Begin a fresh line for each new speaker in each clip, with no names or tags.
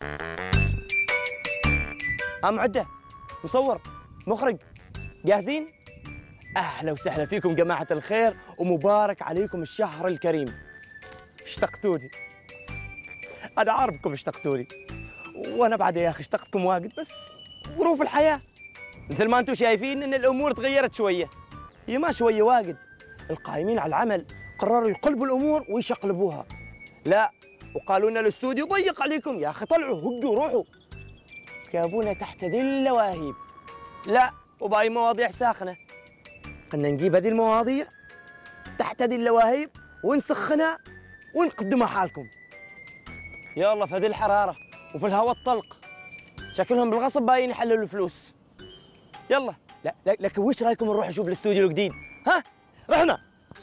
معده، مصور، مخرج، جاهزين؟ اهلا وسهلا فيكم جماعه الخير، ومبارك عليكم الشهر الكريم. اشتقتوني، انا عارفكم اشتقتوني، وانا بعد يا اخي اشتقتكم واجد، بس ظروف الحياه مثل ما انتم شايفين ان الامور تغيرت شويه. هي ما شويه، واجد. القائمين على العمل قرروا يقلبوا الامور ويشقلبوها. لا، وقالوا لنا الاستوديو ضيق عليكم يا اخي، طلعوا هدوا روحوا. جابونا تحت ذي اللواهيب. لا، وباقي مواضيع ساخنه. قلنا نجيب هذه المواضيع تحت هذه اللواهيب ونسخنها ونقدمها حالكم. يلا في هذه الحراره وفي الهواء الطلق، شكلهم بالغصب باين يحللوا الفلوس. يلا، لا لكن وش رايكم نروح نشوف الاستوديو الجديد؟ ها؟ رحنا.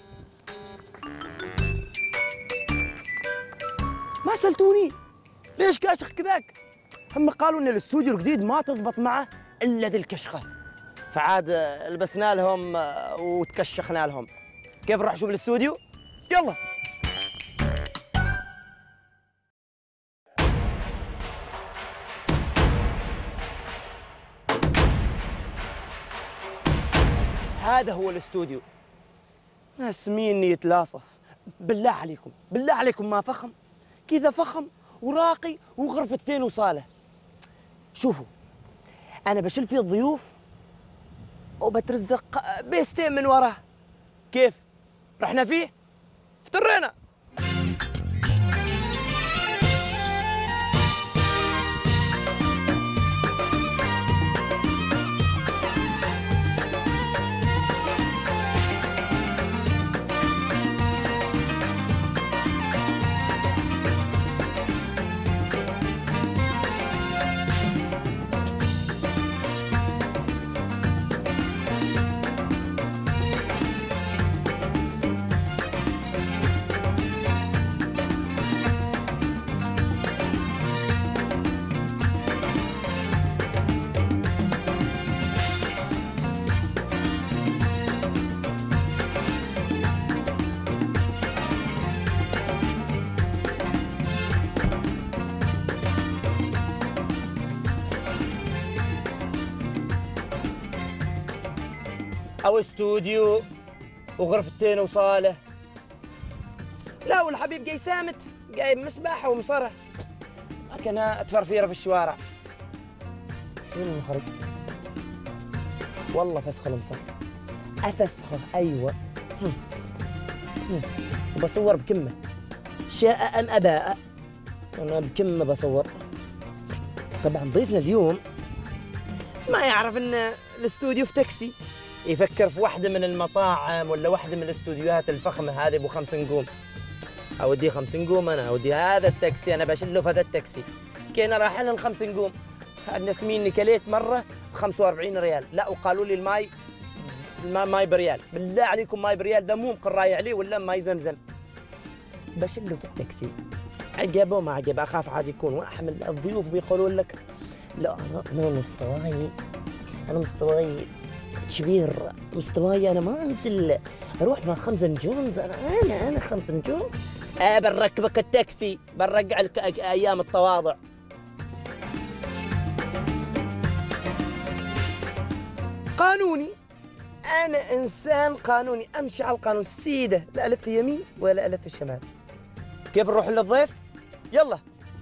ما سالتوني ليش كاشخ كذاك؟ هم قالوا ان الاستوديو الجديد ما تضبط معه الا ذي الكشخه، فعاد لبسنا لهم وتكشخنا لهم. كيف نروح نشوف الاستوديو؟ يلا. هذا هو الاستوديو. ناس مين يتلاصف؟ بالله عليكم، بالله عليكم، ما فخم كذا، فخم وراقي وغرفتين وصاله. شوفوا، انا بشيل فيه الضيوف وبترزق بيستين من وراه. كيف؟ رحنا فيه افترينا. أو استوديو وغرفتين وصالة. لا، والحبيب جاي سامت، جايب مسبح ومصرة، لكنها تفرفيرة في الشوارع. مين المخرج؟ والله فسخ المصر، أفسخه. أيوة، وبصور بكمة، شاء أم أباء، أنا بكمة بصور. طبعا ضيفنا اليوم ما يعرف إن الاستوديو في تاكسي، يفكر في واحدة من المطاعم ولا واحدة من الاستوديوهات الفخمة هذه ابو 5 نجوم. اوديه 5 نجوم، انا اوديه هذا التاكسي، انا بشله في هذا التاكسي. كينا رايح لهم 5 نجوم. الناس مين كليت مرة ب 45 ريال، لا وقالوا لي الماي بريال. بالله عليكم ماي بريال ده مو مقراي عليه ولا ماي زمزم. بشله في التاكسي، عجبه ما عجب اخاف عاد يكون واحمل الضيوف بيقولون لك لا انا مستواي كبير، مستواي انا ما انزل اروح مع 5 نجوم. انا 5 نجوم. بنركبك التاكسي، بنرجع لك ايام التواضع. قانوني، انا انسان قانوني، امشي على القانون سيده، لا الف يمين ولا الف شمال. كيف نروح للضيف؟ يلا.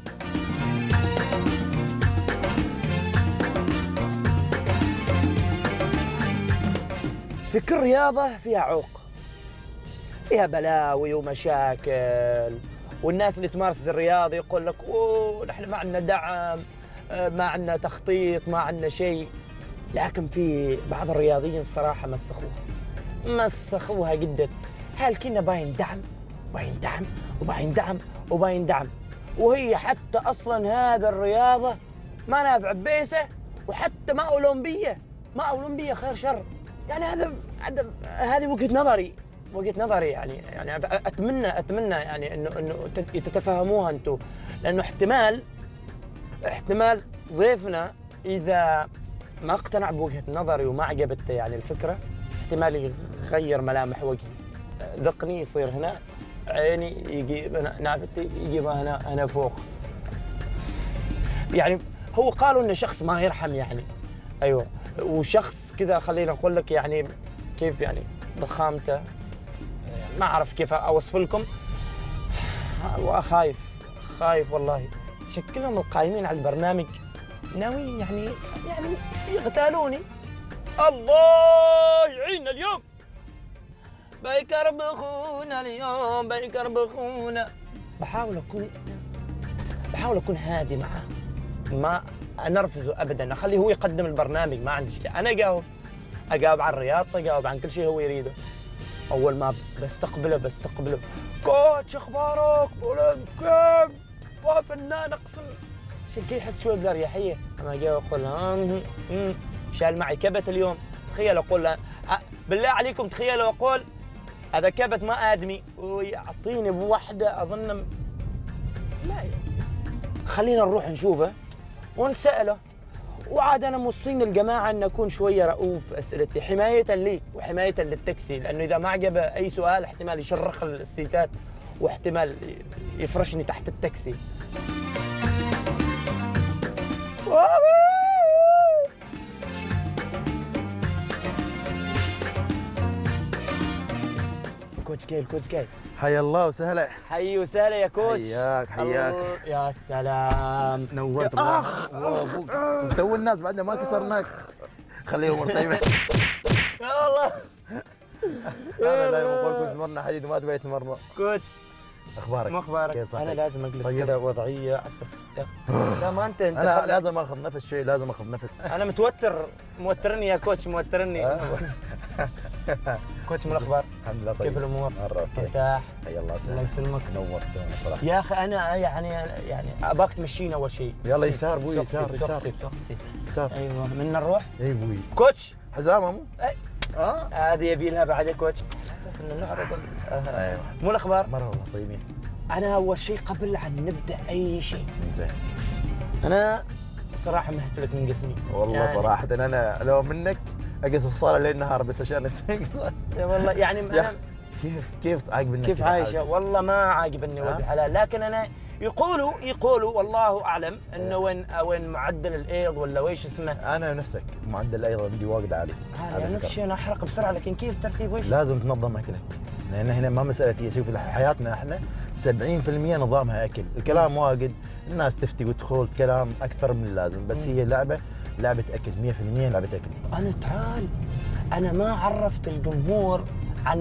في كل رياضة فيها عوق، فيها بلاوي ومشاكل، والناس اللي تمارس الرياضة يقول لك اوه نحن ما عندنا دعم، ما عندنا تخطيط، ما عندنا شيء. لكن في بعض الرياضيين الصراحة مسخوها جدا. هل كنا باين دعم، باين دعم وباين دعم وباين دعم، وهي حتى أصلا هذا الرياضة ما نافع بيسة، وحتى ما أولمبية خير شر. يعني هذه وجهة نظري يعني اتمنى يعني انه تتفهموها انتم، لانه احتمال ضيفنا اذا ما اقتنع بوجهة نظري وما عجبته يعني الفكرة، احتمال يغير ملامح وجهي. ذقني يصير هنا، عيني يجيب هنا، نافذتي يجيبها هنا فوق. يعني هو قالوا انه شخص ما يرحم يعني. ايوه، وشخص كذا خلينا اقول لك يعني كيف يعني ضخامته، ما اعرف كيف اوصف لكم. وخايف والله. شكلهم القائمين على البرنامج ناويين يعني يغتالوني. الله يعيننا اليوم. بيكربخونا اليوم، بيكربخونا. بحاول اكون هادي معه، ما انرفزه ابدا، اخليه هو يقدم البرنامج، ما عندي شيء. انا اجاوب عن رياضته، اجاوب عن كل شيء هو يريده. اول ما بستقبله كوتش اخبارك؟ كيف؟ فنان اقسم. عشان كذا يحس شوي باريحيه. انا جاي اقول شال معي كبت اليوم. تخيل اقول له بالله عليكم، تخيلوا اقول هذا كبت ما ادمي ويعطيني بوحده اظن لا. خلينا نروح نشوفه ونساله. وعاد انا موصين الجماعه ان اكون شويه رؤوف في اسئلتي، حمايه لي وحمايه للتاكسي، لانه اذا ما عجبه اي سؤال احتمال يشرخ السيتات واحتمال يفرشني تحت التاكسي. الكوتش جاي.
حيا الله وسهلا.
حي وسهلا يا كوتش.
حياك.
يا سلام،
نورت.
اخ
تو الناس بعدنا ما كسرناك. خليهم طيبه.
يا الله.
انا دائما اقول كنت تمرنا حديد وما تبي تمرنا.
كوتش
اخبارك؟
ما اخبارك؟
كيف صحتك؟
انا لازم اجلس
طيب.
كذا وضعيه على اساس لا ما انت
انا لازم اخذ نفس شيء، لازم اخذ نفس.
انا موترني يا كوتش، موترني. كوتش، من الاخبار؟
الحمد لله. طيب
كيف الامور؟
مره اوكي.
مرتاح؟
حيا الله وسهلا.
الله يسلمك.
نورتونا صراحه
يا اخي انا يعني اباك تمشينا اول شيء.
يلا يسار ابوي، يسار.
يسار. ايوه من نروح.
اي ابوي.
كوتش
حزامه مو؟
هذه يبي لها بعد كوتش على اساس انه نعرض.
ايوه.
مو الاخبار؟
مره والله طيبين.
انا اول شيء قبل أن نبدا اي شيء،
زين.
انا صراحه مهتلك من قسمي
والله يعني صراحه انا لو منك اقص الصاله ليل نهار بس عشان تسقط.
والله يعني انا
كيف عاقبني؟
كيف عايشه؟ والله ما عاقبني ولد الحلال، لكن انا يقولوا والله اعلم انه وين معدل الايض ولا ويش اسمه.
انا نفسك معدل الايض عندي واجد عالي.
انا نفس الشيء، انا احرق بسرعه، لكن كيف الترتيب ويش؟
لازم تنظم اكلك، لان هنا ما مساله. شوف حياتنا احنا 70% نظامها اكل، الكلام واجد، الناس تفتي وتخوض كلام اكثر من اللازم، بس هي لعبه اكل 100% لعبه اكل.
انا ما عرفت الجمهور عن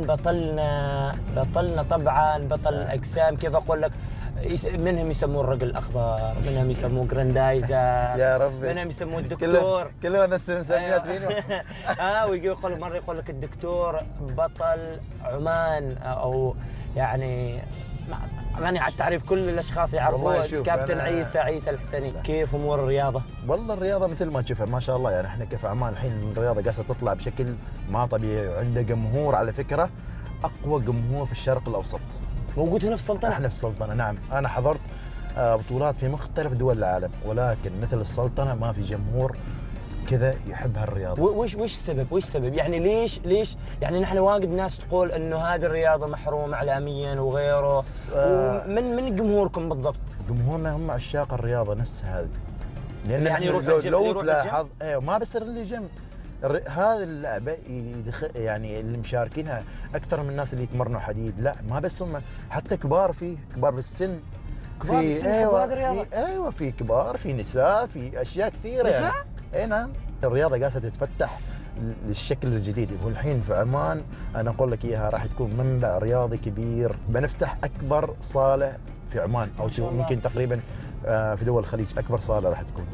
بطلنا طبعا، بطل الاجسام. كيف اقول لك، منهم يسموه الرجل الاخضر، منهم يسموه جراندايزر
يا ربي،
منهم يسموه الدكتور،
كلهم نفس المسميات فينه.
ويجي يقول مره يقول لك الدكتور بطل عمان، او يعني ماني على التعريف، كل الاشخاص يعرفوه كابتن عيسى الحسني. كيف امور الرياضه؟
والله الرياضه مثل ما تشوفها ما شاء الله، يعني احنا كيف عمان الحين الرياضه قاعده تطلع بشكل ما طبيعي، وعنده جمهور على فكره اقوى جمهور في الشرق الاوسط.
موجود هنا في السلطنه؟
احنا في السلطنه نعم. انا حضرت بطولات في مختلف دول العالم، ولكن مثل السلطنه ما في جمهور كذا يحب هالرياضه.
وش السبب؟ يعني ليش يعني نحن واجد ناس تقول انه هذه الرياضه محرومه اعلاميا وغيره. من جمهوركم بالضبط؟
جمهورنا هم عشاق الرياضه نفسها هذه،
لان يعني يروح
لو تلاحظ ما بس اللي جنب هذه اللعبه يعني اللي مشاركينها اكثر من الناس اللي يتمرنوا حديد، لا ما بس هم، حتى كبار في السن.
كبار في السن يحبوا هذه الرياضه؟
ايوه في كبار، في نساء، في اشياء كثيره.
نساء؟
اي نعم. الرياضه قاعده تتفتح للشكل الجديد، والحين في عمان انا اقول لك اياها راح تكون منبع رياضي كبير. بنفتح اكبر صاله في عمان، او يمكن تقريبا في دول الخليج اكبر صاله راح تكون.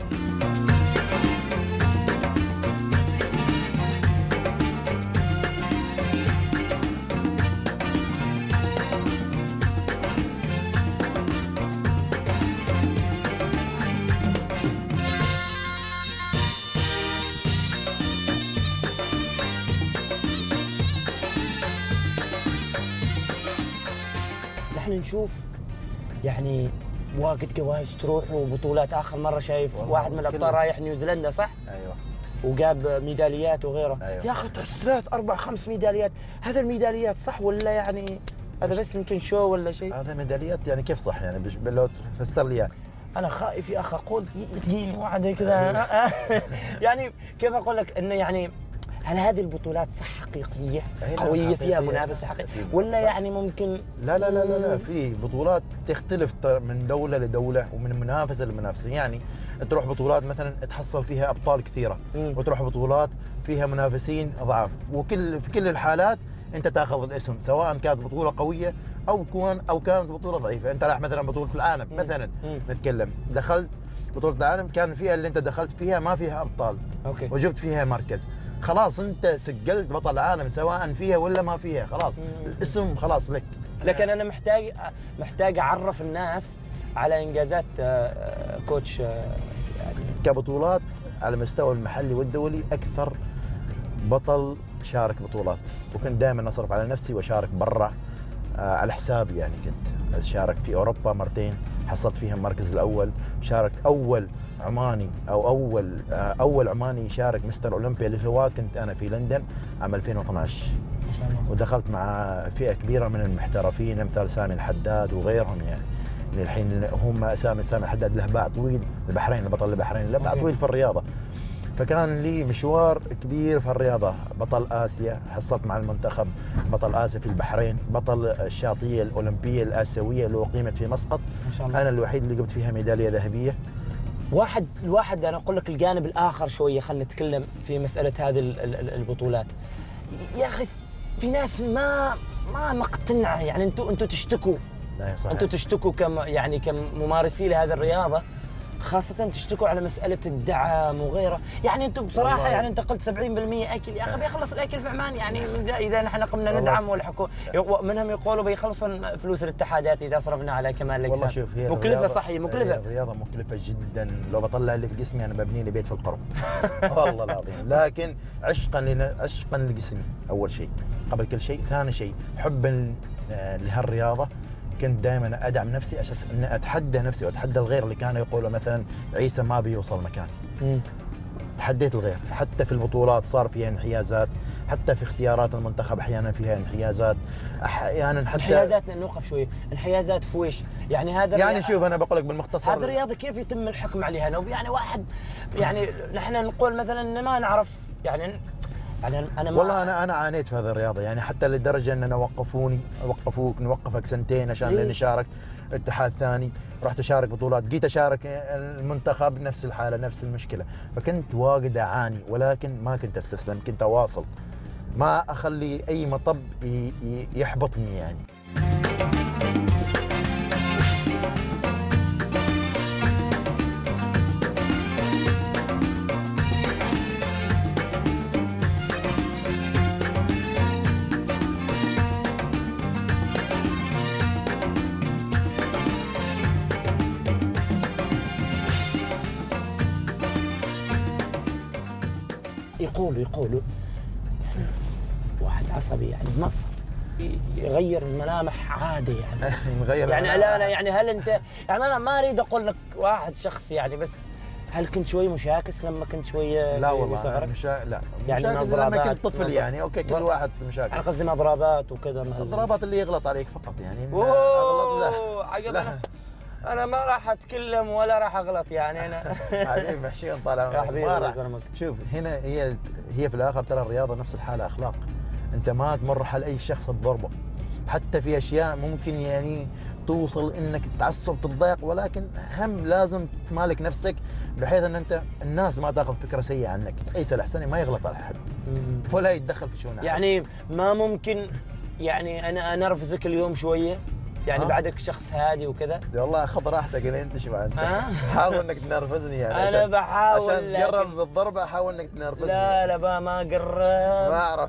نحن نشوف يعني واجد جوائز تروح وبطولات. اخر مره شايف واحد من الابطال رايح نيوزيلندا صح؟
ايوه.
وجاب ميداليات وغيره.
أيوة.
يا اخي تحس 3 4 5 ميداليات، هذا الميداليات صح ولا يعني هذا بس يمكن شو ولا شيء؟
هذا ميداليات يعني كيف صح يعني لو تفسر لي يعني.
انا خايف يا اخ اقول تجيني واحده كذا. يعني كيف اقول لك انه يعني هل هذه البطولات صح حقيقيه قويه فيها منافسه حقيقيه ولا يعني ممكن؟
لا في بطولات تختلف من دوله لدوله ومن منافسه لمنافسه. يعني تروح بطولات مثلا تحصل فيها ابطال كثيره وتروح بطولات فيها منافسين ضعاف، في كل الحالات انت تاخذ الاسم سواء كانت بطوله قويه او كانت بطوله ضعيفه. انت راح مثلا بطوله العالم مثلا نتكلم، دخلت بطوله العالم كان الفئه اللي انت دخلت فيها ما فيها ابطال
اوكي
وجبت فيها مركز، خلاص انت سجلت بطل العالم سواء فيها ولا ما فيها، خلاص الاسم خلاص لك.
لكن انا محتاج اعرف الناس على انجازات كوتش يعني
كبطولات على المستوى المحلي والدولي اكثر بطل شارك بطولات، وكنت دائما اصرف على نفسي واشارك برا على حسابي. يعني كنت شاركت في اوروبا مرتين حصلت فيها المركز الاول، شاركت اول عماني او اول عماني يشارك مستر اولمبيا للهواة كنت انا في لندن عام 2012
ما شاء الله.
ودخلت مع فئه كبيره من المحترفين امثال سامي الحداد وغيرهم. يعني الحين هم سامي الحداد له باع طويل البحرين، البطل البحرين له باع طويل في الرياضه، فكان لي مشوار كبير في الرياضه. بطل اسيا حصلت مع المنتخب، بطل اسيا في البحرين، بطل الشاطئيه الاولمبيه الاسيويه اللي اقيمت في مسقط،
ما شاء الله.
انا الوحيد اللي جبت فيها ميداليه ذهبيه.
الواحد انا اقول لك الجانب الاخر شويه، خلينا نتكلم في مساله هذه البطولات. يا اخي في ناس ما مقتنعه، يعني انتم تشتكوا،
لا صحيح.
انتم تشتكوا كممارسي لهذه الرياضه، خاصة تشتكوا على مسألة الدعم وغيره. يعني انتم بصراحة يعني انت قلت 70% اكل، يا اخي بيخلص الاكل في عمان. يعني اذا نحن قمنا ندعم والحكومة منهم يقولوا بيخلصون فلوس الاتحادات اذا صرفنا على كمال الاجسام.
والله شوف هي
مكلفة، صحيح مكلفة.
الرياضة مكلفة جدا، لو بطلع اللي في جسمي انا ببني لي بيت في القرب. والله العظيم، لكن عشقا لجسمي اول شيء قبل كل شيء، ثاني شيء حبا لهالرياضة كنت دائما ادعم نفسي اساس ان اتحدى نفسي واتحدى الغير اللي كانوا يقولوا مثلا عيسى ما بيوصل مكان. تحديت الغير، حتى في البطولات صار فيها انحيازات، حتى في اختيارات المنتخب احيانا فيها انحيازات، احيانا حتى
انحيازات. نوقف شوي، انحيازات في ويش؟ يعني هذا
يعني شوف انا بقول لك بالمختصر،
هذه الرياضه كيف يتم الحكم عليها؟ لو يعني واحد يعني نحن نقول مثلا ان ما نعرف يعني انا ما
والله انا عانيت في هذه الرياضه، يعني حتى لدرجه اننا وقفوك نوقفك سنتين عشان نشارك اتحاد ثاني، رحت اشارك بطولات، جيت اشارك المنتخب نفس الحاله نفس المشكله، فكنت واجد اعاني ولكن ما كنت استسلم، كنت اواصل ما اخلي اي مطب يحبطني يعني.
يقولوا يعني واحد عصبي يعني ما يغير الملامح عادي يعني
نغير
يعني لا يعني هل انت يعني انا ما اريد اقول لك واحد شخص يعني، بس هل كنت شوي مشاكس لما كنت شويه
لا والله
صغرك؟
لا
يعني
مشاكس لما كنت طفل يعني اوكي كل واحد مشاكل.
انا قصدي مضربات وكذا.
الضربات اللي يغلط عليك فقط يعني.
لا انا ما راح اتكلم ولا راح اغلط يعني انا
حبيبي محشين طال عمرك ما راح. شوف هنا هي في الاخر ترى الرياضه نفس الحاله اخلاق، انت ما تمر حال اي شخص تضربه، حتى في اشياء ممكن يعني توصل انك تعصب تتضايق، ولكن هم لازم تمالك نفسك بحيث ان انت الناس ما تاخذ فكره سيئه عنك. عيسى الحسني ما يغلط على احد ولا يتدخل في شؤون احد.
يعني ما ممكن يعني انا انرفزك اليوم شويه يعني بعدك شخص هادي وكذا.
والله خذ راحتك لين تشبع انت. حاول انك تنرفزني يعني
انا بحاول
عشان تقرب بالضربه، حاول انك تنرفزني.
لا ما قرب
ما اعرف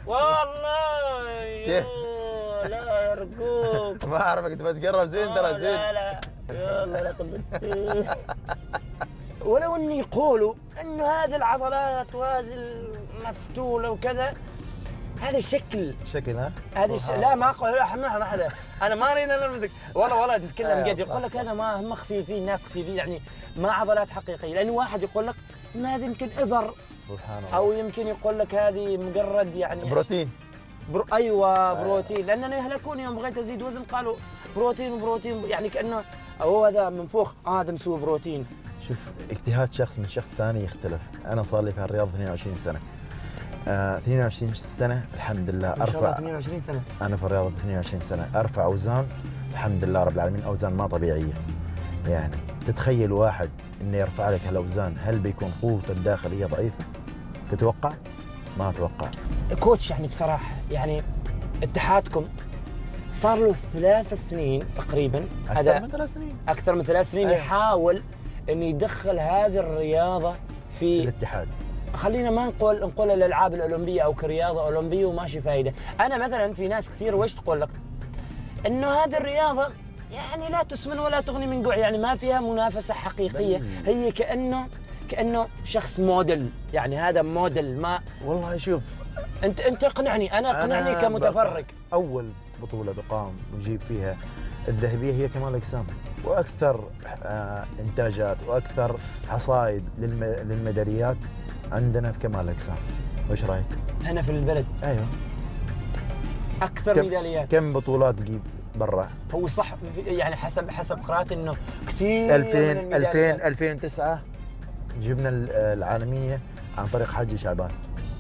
والله. لا ارجوك
ما اعرفك تبغى تقرب زين ترى زين.
لا يلا لا قبل. ولو انه يقولوا انه هذه العضلات وهذه المفتوله وكذا هذا شكل
ها؟
هذه لا ما اقول لا هذا انا ما اريد انرفزك والله نتكلم جد. يقول لك هذا ما هم خفيفين، ناس خفيفين يعني ما عضلات حقيقيه، لانه واحد يقول لك ان هذه يمكن ابر
سبحان الله،
او يمكن يقول لك هذه مجرد يعني
بروتين
ايوه بروتين، لاننا يهلكون يوم بغيت ازيد وزن قالوا بروتين وبروتين، يعني كانه هو هذا منفوخ هذا مسوي بروتين.
شوف اجتهاد شخص من شخص ثاني يختلف. انا صار لي في هالرياضه 22 سنه. 22 سنه الحمد لله
ما شاء الله.
ارفع.
22 سنه
انا في الرياضه 22 سنه ارفع اوزان الحمد لله رب العالمين، اوزان ما طبيعيه. يعني تتخيل واحد انه يرفع لك هالاوزان، هل بيكون قوته الداخليه ضعيفه؟ تتوقع؟ ما اتوقع.
كوتش يعني بصراحه يعني اتحادكم صار له 3 سنين تقريبا،
اكثر من 3 سنين.
اكثر من 3 سنين
أيوة.
يحاول انه يدخل هذه الرياضه في
الاتحاد.
خلينا ما نقول الالعاب الاولمبيه او كرياضه اولمبيه وماشي فايده. انا مثلا في ناس كثير وش تقول لك انه هذه الرياضه يعني لا تسمن ولا تغني من جوع، يعني ما فيها منافسه حقيقيه، هي كانه شخص موديل، يعني هذا موديل. ما
والله شوف
انت اقنعني، انا اقنعني كمتفرج.
اول بطوله تقام ونجيب فيها الذهبيه هي كمال الاجسام، واكثر انتاجات واكثر حصائد للميداليات عندنا في كمال الاجسام. وش رايك؟
هنا في البلد
ايوه
اكثر ميداليات.
كم بطولات تجيب برا؟
هو صح يعني حسب قراءتي انه كثير
2009 جبنا العالميه عن طريق حجي شعبان.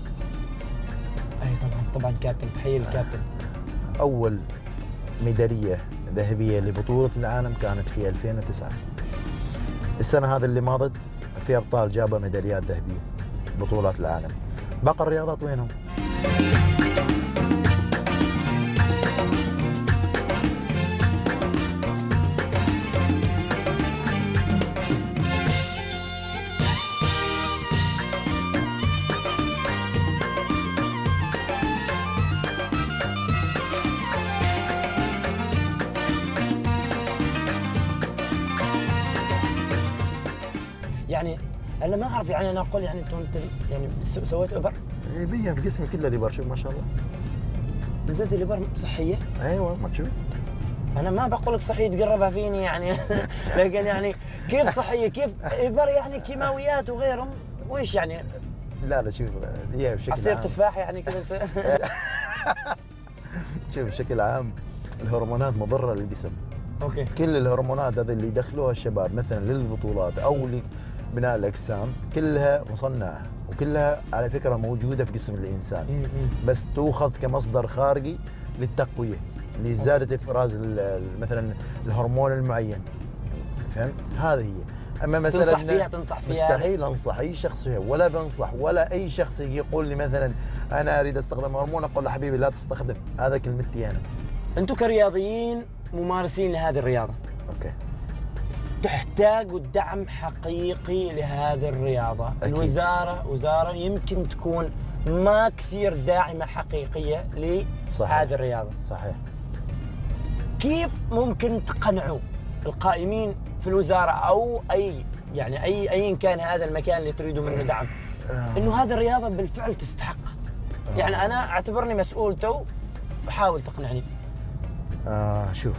اي طبعا كابتن، تحيه للكابتن.
اول ميداليه ذهبيه لبطوله العالم كانت في 2009. السنه هذه اللي ماضت في ابطال جابوا ميداليات ذهبيه بطولات العالم. باقي الرياضات وينهم؟
يعني انا ما اعرف، يعني انا اقول يعني انت يعني سويت ابر؟
يبين في جسمي كله ليبر، شوف ما شاء الله.
نزلت الابر صحيه؟
ايوه ما تشوف.
انا ما بقول لك صحيه تقربها فيني يعني لكن يعني كيف صحيه؟ كيف ابر يعني كيماويات وغيرهم؟ ويش يعني؟
لا شوف هي بشكل
عصير
عام
تفاح يعني كذا
شوف بشكل عام الهرمونات مضره للجسم.
اوكي.
كل الهرمونات هذه اللي يدخلوها الشباب مثلا للبطولات او لبناء الاجسام كلها مصنعه وكلها على فكره موجوده في جسم الانسان، بس تؤخذ كمصدر خارجي للتقويه لزياده افراز مثلا الهرمون المعين. فهمت؟ هذه هي. اما مثلا
تنصح فيها
مستحيل انصح اي شخص فيها، ولا بنصح ولا اي شخص يجي يقول لي مثلا انا اريد استخدم هرمون اقول له حبيبي لا تستخدم، هذا كلمتي انا.
انتم كرياضيين ممارسين لهذه الرياضه
اوكي
تحتاجوا دعم حقيقي لهذه الرياضه.
أكيد.
وزاره يمكن تكون ما كثير داعمه حقيقيه لهذه الرياضه.
صحيح.
كيف ممكن تقنعوا القائمين في الوزاره او ايا كان هذا المكان اللي تريدوا منه دعم انه هذه الرياضه بالفعل تستحق؟ يعني انا اعتبرني مسؤول تو، حاول تقنعني.
شوف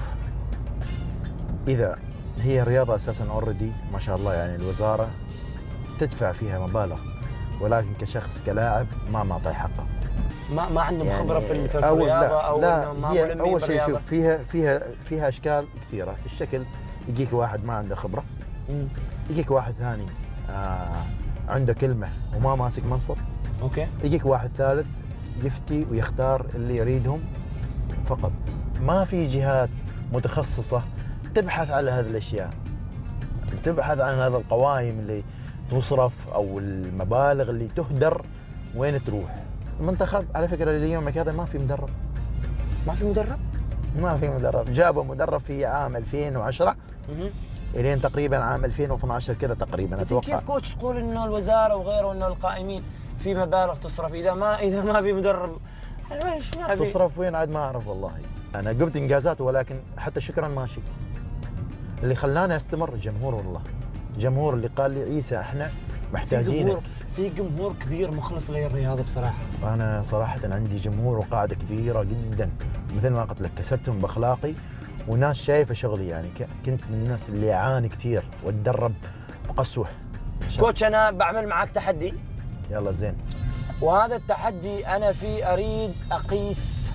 اذا هي رياضه اساسا اوريدي ما شاء الله يعني الوزاره تدفع فيها مبالغ، ولكن كشخص كلاعب ما معطي حقه.
ما عندهم
يعني
خبره في الرياضه او انهم ما ملمين
اول شيء
بالرياضة.
شوف فيها اشكال كثيره. الشكل يجيك واحد ما عنده خبره، يجيك واحد ثاني عنده كلمه وما ماسك منصب،
اوكي،
يجيك واحد ثالث يفتي ويختار اللي يريدهم فقط. ما في جهات متخصصه تبحث على هذه الاشياء، تبحث عن هذا القوائم اللي تصرف او المبالغ اللي تهدر وين تروح. المنتخب على فكره ليومك هذا ما في مدرب.
ما في مدرب؟
ما في مدرب. جابوا مدرب في عام 2010 الين تقريبا عام 2012 كذا تقريبا اتوقع.
كيف كوتش تقول انه الوزاره وغيره انه القائمين في مبالغ تصرف اذا ما في مدرب؟ ليش ما في؟
تصرف وين عاد ما اعرف والله. انا قمت انجازات ولكن حتى شكرا ماشي. اللي خلاني استمر الجمهور، والله الجمهور اللي قال لي عيسى احنا محتاجينك.
في جمهور كبير مخلص للرياضه بصراحه.
انا صراحه عندي جمهور وقاعده كبيره جدا، مثل ما قلت لك كسبتهم باخلاقي وناس شايفه شغلي. يعني كنت من الناس اللي اعاني كثير واتدرب بقسوه.
كوتش انا بعمل معك تحدي.
يلا زين.
وهذا التحدي أنا فيه أريد أقيس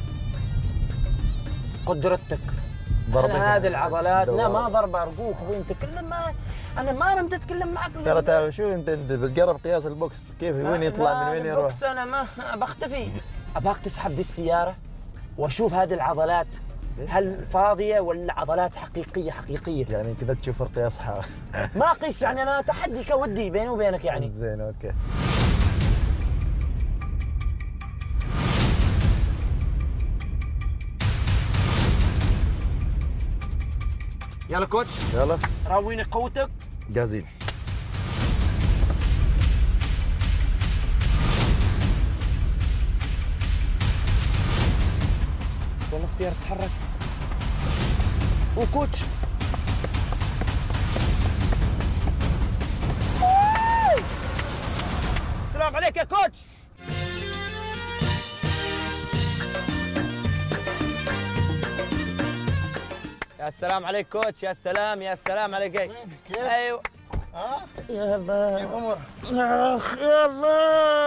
قدرتك. أنا هذه العضلات لا ما ضرب أرجوك أبوي أنت تتكلم أنا ما نمت أتكلم معك.
ترى تعرف شو انت بتقرب قياس البوكس كيف وين يطلع من وين يروح.
البوكس أنا ما بختفي. أباك تسحب دي السيارة وأشوف هذه العضلات هل فاضية ولا عضلات حقيقية.
يعني كذا تشوف القياس
ما أقيس يعني أنا تحدي كودي بيني وبينك يعني.
زين اوكي.
يلا كوتش
يلا
راويني قوتك.
جاهزين.
والله السيارة تتحرك. وكوتش السلام عليك يا كوتش. يا سلام عليك كوتش. يا سلام عليك.
كيف؟
ايوه يلا
كيف امورك؟
اخ يلا.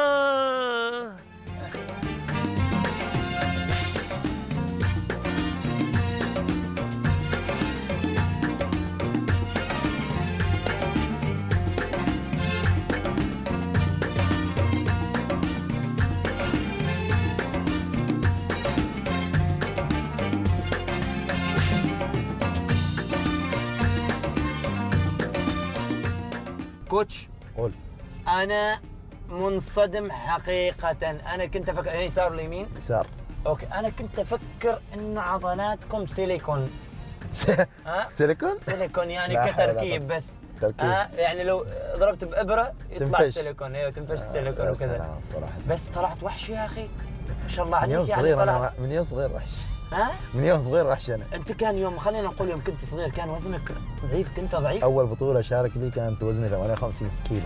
كوتش
قول.
أنا منصدم حقيقة. أنا كنت أفكر يسار ولا يمين؟
يسار.
أوكي أنا كنت أفكر إنه عضلاتكم سيليكون.
سيليكون؟
سيليكون يعني كتركيب بس. يعني لو ضربت بإبرة يطلع
تنفش.
السيليكون. أيوه تنفش السيليكون وكذا. بس طلعت وحش يا أخي. ما شاء الله
من يوم
عليك يعني
صغير
طلعت.
انا من يوم صغير وحش.
ها؟
من يوم صغير وحش انا.
أنت كان يوم خلينا نقول يوم كنت صغير كان وزنك ضعيف. كنت ضعيف؟
اول بطولة شارك فيه كانت وزني 58 كيلو.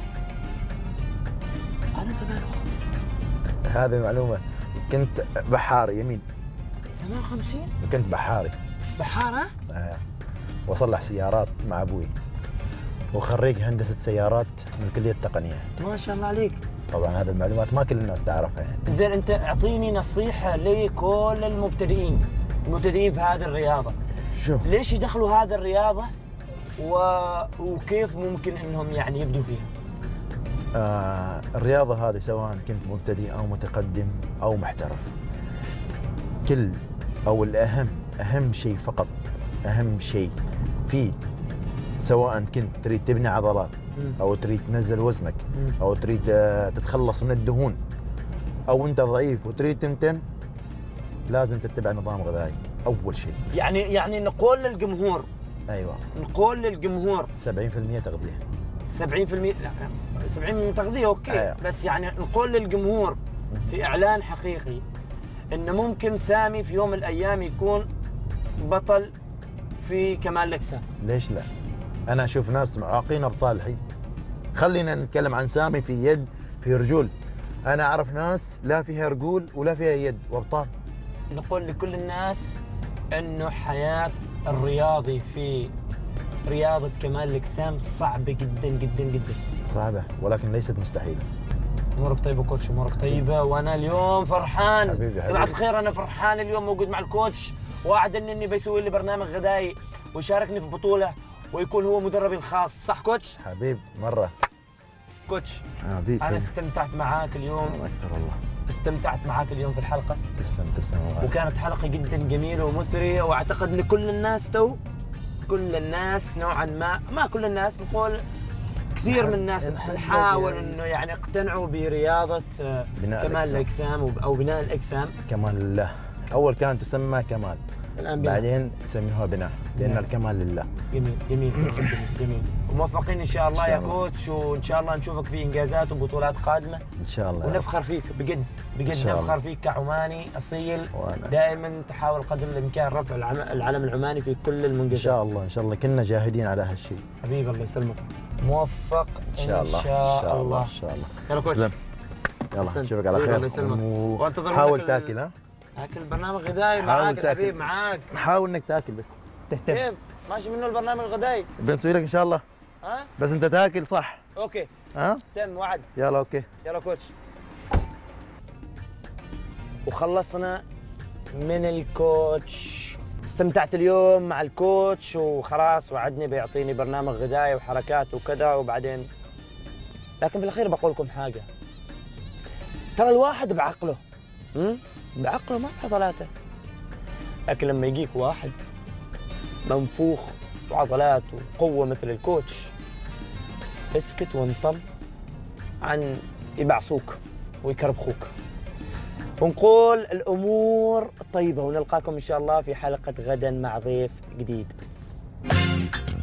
أنا 58.
هذه معلومة. كنت بحاري يمين.
58؟
كنت بحاري.
بحارة؟
وصلح سيارات مع ابوي. وخريج هندسة سيارات من كلية التقنية.
ما شاء الله عليك.
طبعا هذه المعلومات ما كل الناس تعرفها يعني.
زين انت اعطيني نصيحه لكل المبتدئين في هذه الرياضه.
شوف
ليش يدخلوا هذه الرياضه وكيف ممكن انهم يعني يبدوا فيها؟
الرياضة هذه سواء كنت مبتدئ او متقدم او محترف، اهم شيء فقط اهم شيء في سواء كنت تريد تبني عضلات او تريد تنزل وزنك او تريد تتخلص من الدهون او انت ضعيف وتريد تمتن، لازم تتبع نظام غذائي اول شيء.
يعني نقول للجمهور.
ايوه
نقول للجمهور
70% تغذيه.
70% لا 70% تغذيه اوكي.
أيوة.
بس يعني نقول للجمهور في اعلان حقيقي انه ممكن سامي في يوم من الايام يكون بطل في كمال الاجسام.
ليش لا؟ انا اشوف ناس معاقين ابطال الحين. خلينا نتكلم عن سامي في يد في رجول. انا اعرف ناس لا فيها رجول ولا فيها يد وابطال.
نقول لكل الناس انه حياه الرياضي في رياضه كمال الاجسام صعبه جدا جدا جدا.
صعبه ولكن ليست مستحيله.
امورك طيبه كوتش. امورك طيبه وانا اليوم فرحان.
حبيبي
يا جماعه الخير انا فرحان اليوم موجود مع الكوتش، واعد اني بيسوي لي برنامج غذائي ويشاركني في بطوله ويكون هو مدربي الخاص. صح كوتش؟
حبيب مره.
كوتش
حبيب
انا استمتعت معاك اليوم.
اكثر والله.
استمتعت معاك اليوم في الحلقه.
تسلم والله.
وكانت حلقه جدا جميله ومثريه، واعتقد ان كل الناس نوعا ما كل الناس نقول كثير من الناس نحاول انه يعني يقتنعوا برياضه كمال الاجسام او بناء الاجسام.
كمال لله. اول كانت تسمى كمال،
الان بناء.
بعدين يسميوها بناء لان الكمال لله.
جميل وموفقين ان شاء الله يا كوتش، وان شاء الله نشوفك في انجازات وبطولات قادمه
ان شاء الله.
ونفخر فيك بجد نفخر فيك كعماني اصيل. دائما تحاول قدر الامكان رفع العلم العماني في كل المنجزات.
ان شاء الله كنا جاهدين على هالشيء.
حبيبي الله يسلمك. موفق ان شاء الله.
ان شاء الله.
يلا كوتش.
يلا نشوفك على خير.
الله يسلمك.
حاول تاكل.
اكل برنامج غذائي معاك الحبيب معاك.
حاول انك تاكل بس تهتم.
كيف؟ ماشي منه البرنامج الغذائي.
بنسوي لك ان شاء الله.
ها؟
بس انت تاكل صح.
اوكي.
ها؟
تم وعد.
يلا اوكي.
يلا كوتش. وخلصنا من الكوتش. استمتعت اليوم مع الكوتش وخلاص وعدني بيعطيني برنامج غذائي وحركات وكذا وبعدين، لكن في الأخير بقول لكم حاجة، ترى الواحد بعقله بعقله ما بعضلاته، لكن لما يجيك واحد منفوخ وعضلات وقوة مثل الكوتش اسكت وانطر عن يبعصوك ويكربخوك. ونقول الأمور طيبة ونلقاكم إن شاء الله في حلقة غدا مع ضيف جديد.